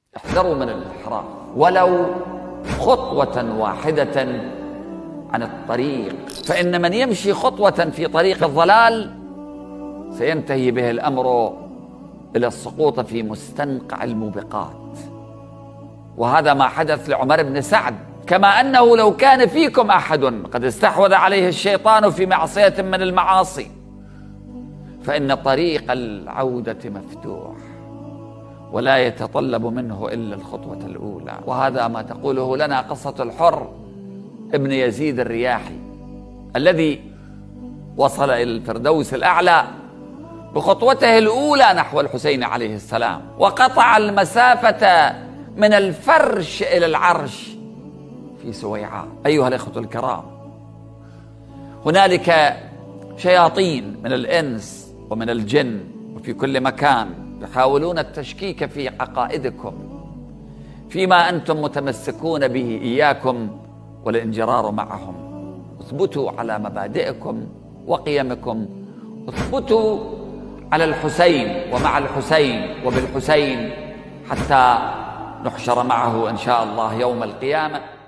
احذروا من الانحراف ولو خطوة واحدة عن الطريق، فإن من يمشي خطوة في طريق الضلال سينتهي به الأمر إلى السقوط في مستنقع الموبقات. وهذا ما حدث لعمر بن سعد. كما أنه لو كان فيكم أحد قد استحوذ عليه الشيطان في معصية من المعاصي فإن طريق العودة مفتوح ولا يتطلب منه إلا الخطوة الأولى. وهذا ما تقوله لنا قصة الحر ابن يزيد الرياحي الذي وصل إلى الفردوس الأعلى بخطوته الأولى نحو الحسين عليه السلام، وقطع المسافة من الفرش إلى العرش في سويعاء. أيها الإخوة الكرام، هنالك شياطين من الإنس ومن الجن وفي كل مكان يحاولون التشكيك في عقائدكم فيما أنتم متمسكون به. إياكم والانجرار معهم. اثبتوا على مبادئكم وقيمكم، اثبتوا على الحسين ومع الحسين وبالحسين حتى نحشر معه إن شاء الله يوم القيامة.